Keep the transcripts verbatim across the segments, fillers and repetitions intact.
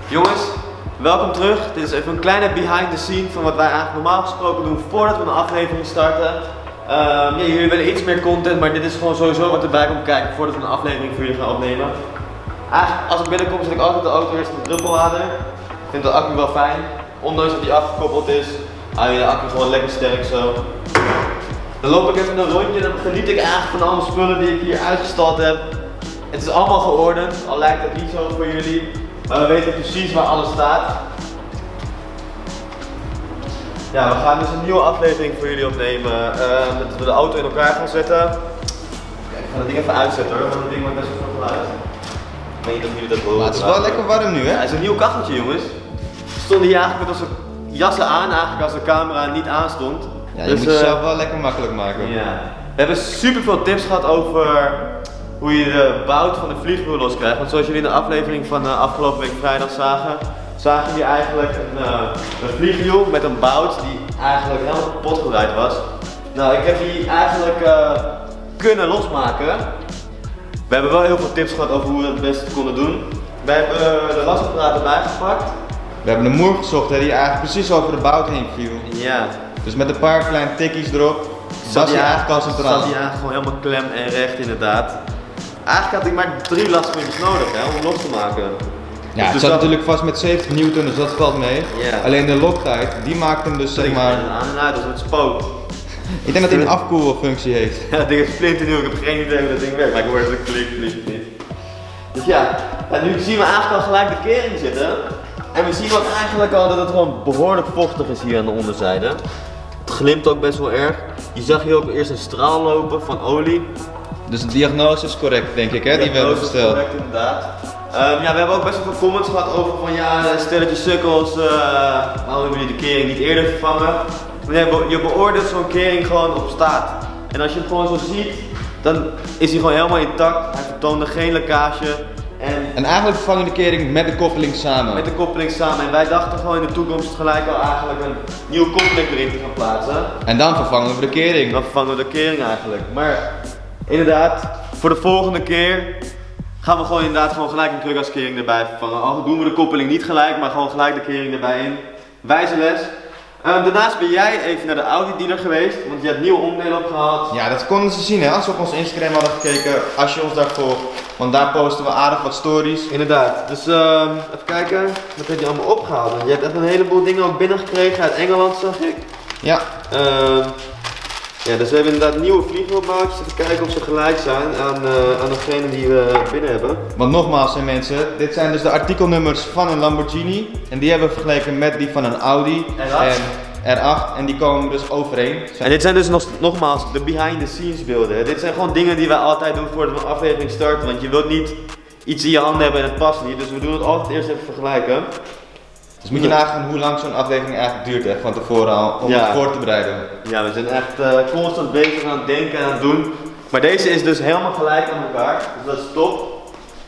Jongens, welkom terug. Dit is even een kleine behind the scene van wat wij eigenlijk normaal gesproken doen voordat we een aflevering starten. Um, ja, jullie willen iets meer content, maar dit is gewoon sowieso wat erbij komt kijken voordat we een aflevering voor jullie gaan opnemen. Eigenlijk, als ik binnenkom zet ik altijd de auto eerst in de druppelwater. Ik vind de accu wel fijn. Ondanks dat die afgekoppeld is, hou je de accu gewoon lekker sterk zo. Dan loop ik even een rondje en dan geniet ik eigenlijk van alle spullen die ik hier uitgestald heb. Het is allemaal geordend, al lijkt het niet zo voor jullie. Maar we weten precies waar alles staat. Ja, we gaan dus een nieuwe aflevering voor jullie opnemen. Uh, dat we de auto in elkaar gaan zetten. Kijk, ik ga dat ding even uitzetten hoor, want dat ding maakt best wel veel geluid. Ik weet niet of jullie dat horen. Maar het is wel lekker warm nu hè? Ja, het is een nieuw kacheltje jongens. We stonden hier eigenlijk met onze jassen aan, eigenlijk als de camera niet aanstond. Ja, je dus, moet het uh, zelf wel lekker makkelijk maken. Ja. We hebben super veel tips gehad over hoe je de bout van de vliegwiel los krijgt. Want zoals jullie in de aflevering van uh, afgelopen week vrijdag zagen, zagen jullie eigenlijk een, uh, een vliegwiel met een bout die eigenlijk helemaal kapot gedraaid was. Nou, ik heb die eigenlijk uh, kunnen losmaken. We hebben wel heel veel tips gehad over hoe we het het beste konden doen. We hebben uh, de lasapparaat erbij gepakt. We hebben een moer gezocht hè, die eigenlijk precies over de bout heen viel. Ja. Dus met een paar kleine tikkies erop, Zat hij eigenlijk al centraal. Zat hij eigenlijk gewoon helemaal klem en recht inderdaad. Eigenlijk had ik maar drie lasspulletjes nodig hè, om hem los te maken. Ja, het dus zat dat... natuurlijk vast met zeventig newton, dus dat valt mee. Ja. Alleen de loktijd, die maakt hem dus zeg maar... aan en uit als het spook. Ik denk dat hij een afkoelfunctie heeft. Ja, dat ding is splinternieuw, ik heb geen idee hoe dat ding werkt, maar ik hoor dat het klinkt, klinkt niet. Dus ja, en nu zien we eigenlijk al gelijk de kering zitten. En we zien ook eigenlijk al dat het gewoon behoorlijk vochtig is hier aan de onderzijde. Het glimt ook best wel erg. Je zag hier ook eerst een straal lopen van olie. Dus de diagnose is correct denk ik hè, die we hebben gesteld. Correct inderdaad. Um, ja, we hebben ook best wel veel comments gehad over van ja, stelletje sukkels, uh, waarom hebben jullie de kering niet eerder vervangen? Maar nee, je beoordeelt zo'n kering gewoon op staat. En als je hem gewoon zo ziet, dan is hij gewoon helemaal intact. Hij vertoonde geen lekkage. En, en eigenlijk vervang je de kering met de koppeling samen. Met de koppeling samen. En wij dachten gewoon in de toekomst gelijk al eigenlijk een nieuwe koppeling erin te gaan plaatsen. En dan vervangen we de kering. Dan vervangen we de kering eigenlijk. Maar inderdaad, voor de volgende keer gaan we gewoon inderdaad gewoon gelijk een krukaskering erbij vervangen. Al doen we de koppeling niet gelijk, maar gewoon gelijk de kering erbij in. Wijze les. Um, daarnaast ben jij even naar de Audi dealer geweest, want je hebt nieuwe onderdelen opgehaald. Ja, dat konden ze zien hè, als we op ons Instagram hadden gekeken, als je ons daar volgt. Want daar posten we aardig wat stories. Inderdaad, dus um, even kijken, wat heb je allemaal opgehaald? Je hebt echt een heleboel dingen ook binnengekregen uit Engeland, zag ik. Ja. Um, ja, dus we hebben inderdaad nieuwe vliegwielboutjes, even kijken of ze gelijk zijn aan, uh, aan degene die we binnen hebben. Want nogmaals zijn mensen, dit zijn dus de artikelnummers van een Lamborghini. En die hebben we vergeleken met die van een Audi R acht. en R acht. En die komen dus overeen. En dit zijn dus nog, nogmaals de behind the scenes beelden. Hè. Dit zijn gewoon dingen die wij altijd doen voordat we een aflevering starten. Want je wilt niet iets in je handen hebben en het past niet. Dus we doen het altijd eerst even vergelijken. Dus moet je nagaan hoe lang zo'n aflevering eigenlijk duurt hè, van tevoren al, om ja. het voor te bereiden. Ja, we zijn echt uh, constant bezig aan het denken en aan het doen. Maar deze is dus helemaal gelijk aan elkaar, dus dat is top.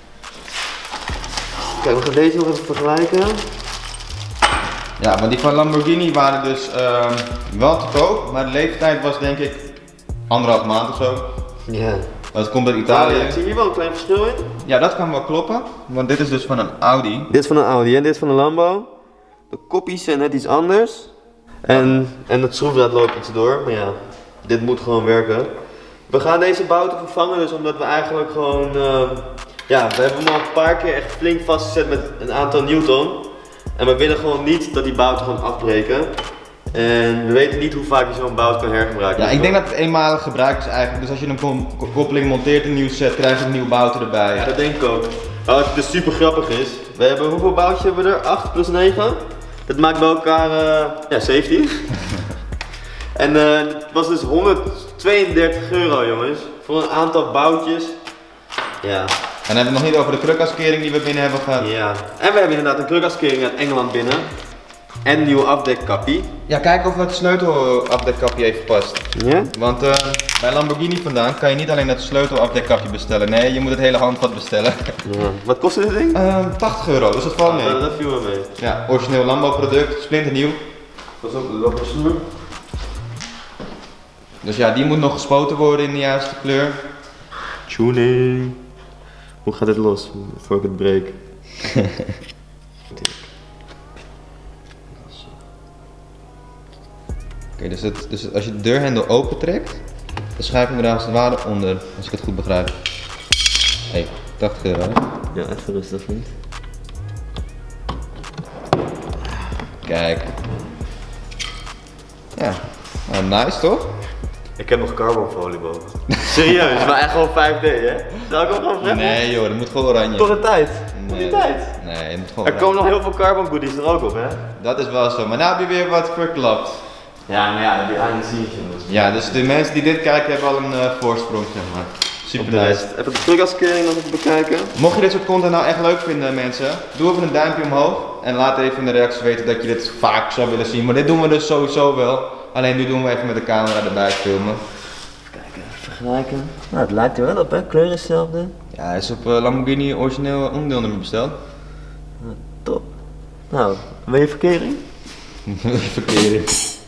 Kijk, we gaan deze nog even vergelijken. Ja, want die van Lamborghini waren dus uh, wel te koop, maar de leeftijd was denk ik anderhalf maand of zo. Ja. Dat komt uit Italië. Oh, ja, ik zie hier wel een klein verschil in. Ja, dat kan wel kloppen, want dit is dus van een Audi. Dit is van een Audi en dit is van een Lambo. De koppies zijn net iets anders. En, en het schroefdraad loopt iets door, maar ja, dit moet gewoon werken. We gaan deze bouten vervangen, dus omdat we eigenlijk gewoon, uh, ja, we hebben hem al een paar keer echt flink vastgezet met een aantal newton. En we willen gewoon niet dat die bouten gewoon afbreken. En we weten niet hoe vaak je zo'n bout kan hergebruiken. Ja, ik denk dat het eenmalig gebruik is eigenlijk. Dus als je een koppeling monteert, een nieuw set, krijg je een nieuw bouten erbij. Ja, dat denk ik ook. Wat dus super grappig is, we hebben, hoeveel boutjes hebben we er? acht plus negen? Dat maakt bij elkaar uh, ja, zeventien. En uh, het was dus honderdtweeëndertig euro jongens, voor een aantal boutjes. Ja. En dan hebben we nog niet over de krukaskering die we binnen hebben gehad. Ja. En we hebben inderdaad een krukaskering uit Engeland binnen. En een nieuwe afdekkappie. Ja, kijk of het sleutelafdekkapje even past. Ja? Want uh, bij Lamborghini vandaan kan je niet alleen het sleutelafdekkapje bestellen. Nee, je moet het hele handvat bestellen. Ja. Wat kostte dit ding? Uh, tachtig euro, dus dat valt mee. Ah, dat viel wel mee. Ja, origineel Lambo product, splinternieuw. Dat is ook een losse snoer. Dus ja, die moet nog gespoten worden in de juiste kleur. Tuning. Hoe gaat dit los, voor ik het breek? Oké, okay, dus, het, dus als je de deurhendel open trekt, dan schuif je er als het ware onder, als ik het goed begrijp. Hé, hey, tachtig euro hè? Ja, even rustig niet. Kijk. Ja, nou, nice toch? Ik heb nog carbonfolie boven. Serieus, maar echt gewoon vijf D hè? Zou ik ook gewoon vreemd? Nee joh, dat moet gewoon oranje. Tot de tijd. Tot Nee. die tijd. Nee, het moet gewoon Er oranje. komen nog heel veel carbon goodies er ook op hè? Dat is wel zo, maar nou heb je weer wat verklapt. Ja, maar ja, behind the scenes jongens. Ja, dus de mensen die dit kijken hebben al een uh, voorsprong zeg maar. Super Op de nice. rest. Even de terugkering nog even bekijken. Mocht je dit soort content nou echt leuk vinden mensen, doe even een duimpje omhoog en laat even in de reacties weten dat je dit vaak zou willen zien. Maar dit doen we dus sowieso wel, alleen nu doen we even met de camera erbij filmen. Even kijken, vergelijken. Nou, het lijkt er wel op hè, kleur is hetzelfde. Ja, hij is op uh, Lamborghini origineel onderdeelnummer besteld. Nou, top. Nou, wil je verkering? Verkeerd.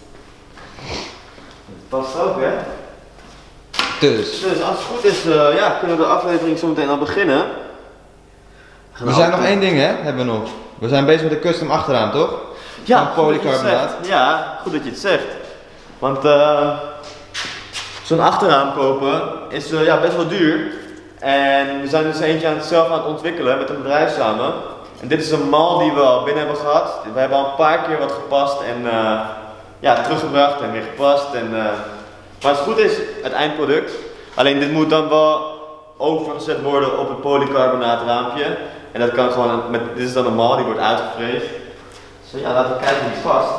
Dat past ook hè? Dus, Dus als het goed is, uh, ja, kunnen we de aflevering zo meteen al beginnen. we zijn nog één ding hè, hebben we nog. We zijn bezig met de custom achteraan toch? Ja, Van goed dat je het polycarbonaat. zegt. Ja, goed dat je het zegt. Want uh, zo'n achterraam kopen is uh, ja, best wel duur. En we zijn dus eentje aan het zelf aan het ontwikkelen met een bedrijf samen. En dit is een mal die we al binnen hebben gehad. We hebben al een paar keer wat gepast en uh, ja, teruggebracht en weer gepast. En, uh, maar als het goed is, het eindproduct. Alleen dit moet dan wel overgezet worden op het polycarbonaatraampje. En dat kan gewoon, met, dit is dan een mal die wordt uitgevreesd. Dus ja, laten we kijken wie het vast.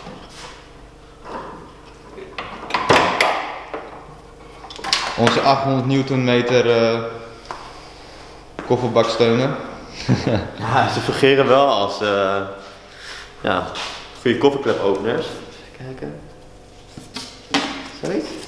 Onze achthonderd newtonmeter uh, kofferbaksteunen. Ja, ze fungeren wel als uh, ja, voor je kofferklepopeners. Even kijken. Zoiets?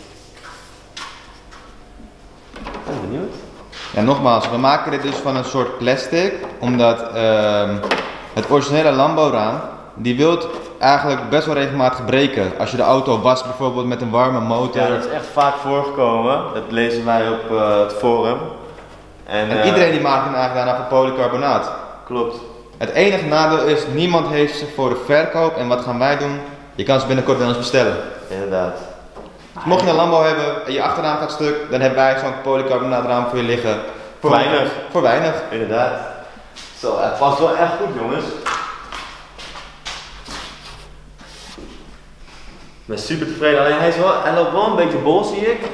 Ik ben benieuwd. Ja, nogmaals, we maken dit dus van een soort plastic, omdat uh, het originele Lambo-raam, die wilt eigenlijk best wel regelmatig breken. Als je de auto wast bijvoorbeeld met een warme motor. Ja, dat is echt vaak voorgekomen. Dat lezen wij op uh, het forum. En, En uh, iedereen die maakt hem eigenlijk daarna van polycarbonaat. Klopt. Het enige nadeel is, niemand heeft ze voor de verkoop. En wat gaan wij doen? Je kan ze binnenkort bij ons bestellen. Inderdaad. Dus mocht je een Lambo hebben en je achternaam gaat stuk, dan hebben wij zo'n polycarbonaatraam voor je liggen. Voor weinig. Voor weinig. Inderdaad. Zo, het past wel echt goed jongens. Ik ben super tevreden, alleen hij, is wel, hij loopt wel een beetje bol zie ik.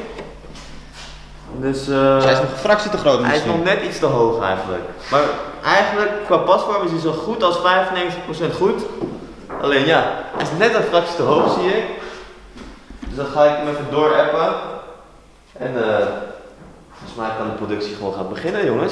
Dus uh, Dus hij is nog een fractie te groot hij is misschien. nog net iets te hoog eigenlijk. Maar eigenlijk qua pasvorm is hij zo goed als vijfennegentig procent goed. Alleen ja, hij is net een fractie te hoog zie ik. Dus dan ga ik hem even doorappen. En uh, volgens mij kan de productie gewoon gaan beginnen jongens.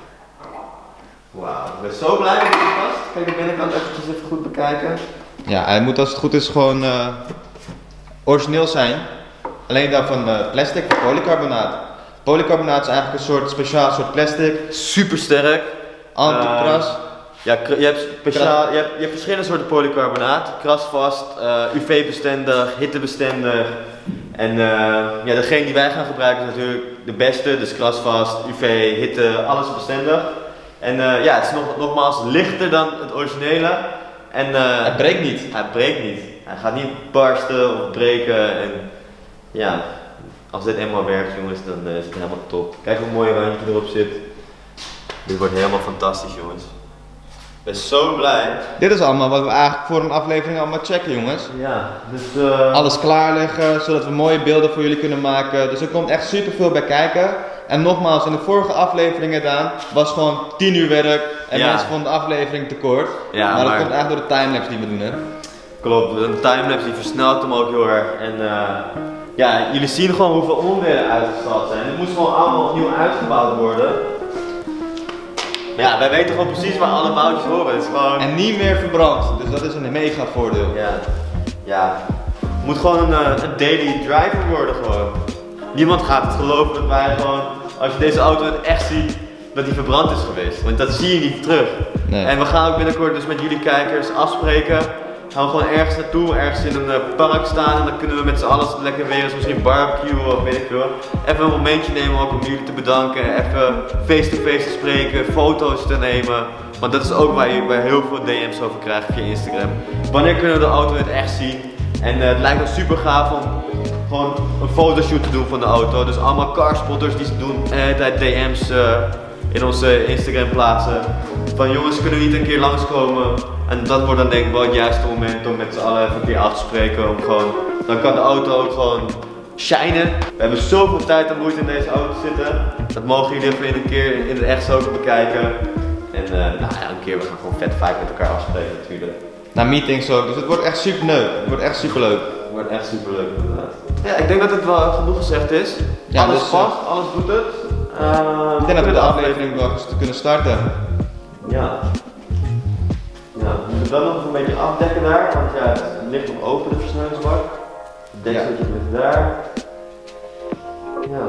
Wauw, ik ben zo blij dat hij past. Kan je de binnenkant eventjes even goed bekijken. Ja, hij moet als het goed is gewoon uh, origineel zijn. Alleen dan van uh, plastic, polycarbonaat. Polycarbonaat is eigenlijk een soort speciaal soort plastic. Super sterk. Anti-kras. Uh, ja, je hebt, speciaal, je, hebt, je hebt verschillende soorten polycarbonaat. Krasvast, uh, U V-bestendig, hittebestendig. En uh, ja, degene die wij gaan gebruiken is natuurlijk de beste. Dus krasvast, U V, hitte, alles bestendig. En uh, ja, het is nog, nogmaals lichter dan het originele. En, uh, Hij breekt niet. Hij breekt niet. Hij gaat niet barsten of breken. En ja, als dit eenmaal werkt jongens, dan uh, is het helemaal top. Kijk hoe mooi randje erop zit. Dit wordt helemaal fantastisch jongens. Ik ben zo blij. Dit is allemaal wat we eigenlijk voor een aflevering allemaal checken jongens. Ja, dus uh... Alles klaarleggen, zodat we mooie beelden voor jullie kunnen maken. Dus er komt echt super veel bij kijken. En nogmaals, in de vorige aflevering gedaan was gewoon tien uur werk. En ja. mensen vonden de aflevering te kort. Ja, maar dat maar... komt eigenlijk door de timelapse die we doen hè. Klopt, een timelapse die versnelt hem ook heel erg. En uh, ja, jullie zien gewoon hoeveel onderdelen uitgestald zijn. Het moest gewoon allemaal opnieuw uitgebouwd worden. Ja, wij weten gewoon precies waar alle boutjes horen. Het is gewoon... En niet meer verbrand, dus dat is een mega voordeel. Ja, ja. Het moet gewoon een, een daily driver worden gewoon. Niemand gaat het geloven dat wij gewoon, als je deze auto in het echt ziet, dat die verbrand is geweest. Want dat zie je niet terug. Nee. En we gaan ook binnenkort dus met jullie kijkers afspreken gaan we gewoon ergens naartoe, ergens in een uh, park staan en dan kunnen we met z'n allen lekker weer eens misschien barbecuen of weet ik veel. Even een momentje nemen ook om jullie te bedanken, even face-to-face te spreken, foto's te nemen. Want dat is ook waar je bij heel veel D M's over krijgt via Instagram. Wanneer kunnen we de auto in het echt zien? En uh, het lijkt ons super gaaf om gewoon een fotoshoot te doen van de auto. Dus allemaal carspotters die doen de hele tijd D M's uh, in onze Instagram plaatsen. Van jongens, kunnen we niet een keer langskomen? En dat wordt dan denk ik wel het juiste moment om met z'n allen even een keer af te spreken. Om gewoon, dan kan de auto ook gewoon shinen. We hebben zoveel tijd en moeite in deze auto zitten. Dat mogen jullie even in een keer in het echt zo bekijken. En uh, nou ja, een keer we gaan gewoon vet vaak met elkaar afspreken natuurlijk. Na meetings ook, dus het wordt echt super leuk. Het wordt echt super leuk. Het wordt echt super leuk inderdaad. Ja, ik denk dat het wel genoeg gezegd is. Ja, alles dus, past, alles doet het. Uh, ik denk dat we de aflevering wel eens kunnen starten. Ja. Ja, we moeten wel nog een beetje afdekken daar, want ja, het ligt nog open de versnellingsbak. Het dekseltje ligt daar. Ja.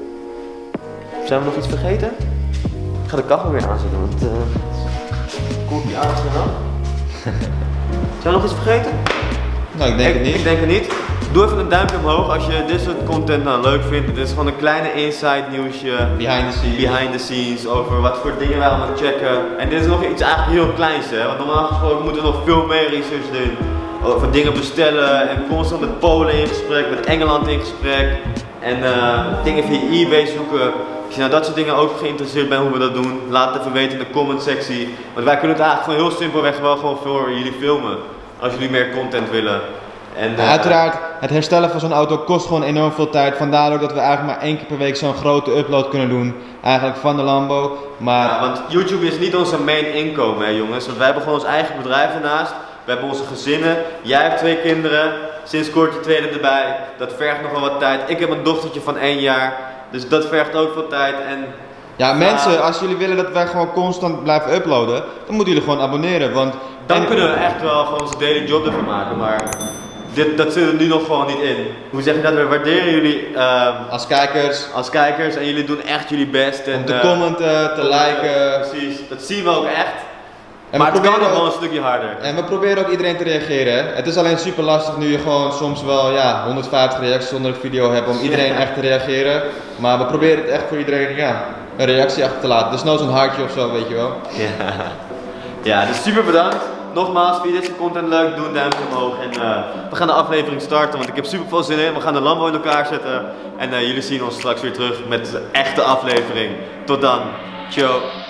Zijn we nog iets vergeten? Ik ga de kachel weer aanzetten, want uh, koelt die aardig af. Zijn we nog iets vergeten? Nou, ik denk ik, het niet. Ik denk het niet. Doe even een duimpje omhoog als je dit soort content nou leuk vindt. Dit is gewoon een kleine inside nieuwsje. Behind the scenes. Behind the scenes over wat voor dingen wij allemaal checken. En dit is nog iets eigenlijk heel kleins, hè. Want normaal gesproken moeten we nog veel meer research doen. Over dingen bestellen en constant met Polen in gesprek, met Engeland in gesprek. En uh, dingen via eBay zoeken. Als je nou dat soort dingen ook geïnteresseerd bent hoe we dat doen, laat het even weten in de comment sectie. Want wij kunnen het eigenlijk gewoon heel simpelweg wel gewoon voor jullie filmen. Als jullie meer content willen. En, uh, ja, uiteraard, het herstellen van zo'n auto kost gewoon enorm veel tijd. Vandaar ook dat we eigenlijk maar één keer per week zo'n grote upload kunnen doen. Eigenlijk van de Lambo. Maar... Ja, want YouTube is niet onze main inkomen, hè jongens. Want wij hebben gewoon ons eigen bedrijf ernaast. We hebben onze gezinnen. Jij hebt twee kinderen. Sinds kort je tweede erbij. Dat vergt nog wel wat tijd. Ik heb een dochtertje van één jaar. Dus dat vergt ook veel tijd. En ja, mensen, als jullie willen dat wij gewoon constant blijven uploaden, dan moeten jullie gewoon abonneren. Want dan en... kunnen we echt wel gewoon onze daily job ervan maken. Maar dit, dat zit er nu nog gewoon niet in. Hoe zeg je dat? We waarderen jullie uh, als kijkers. Als kijkers en jullie doen echt jullie best. En, om te uh, commenten, te om liken. Uh, precies, dat zien we ook echt. En maar we het kan nog ook, wel een stukje harder. En we proberen ook iedereen te reageren. Hè? Het is alleen super lastig nu je gewoon soms wel ja, honderdvijftig reacties onder een video hebt om iedereen ja. echt te reageren. Maar we proberen het echt voor iedereen ja, een reactie achter te laten. Dus nou zo'n hartje of zo, weet je wel. Ja, ja dus super bedankt. Nogmaals, vind je dit soort content leuk, doe een duimpje omhoog. En uh, we gaan de aflevering starten, want ik heb super veel zin in. We gaan de Lambo in elkaar zetten. En uh, jullie zien ons straks weer terug met de echte aflevering. Tot dan. Ciao.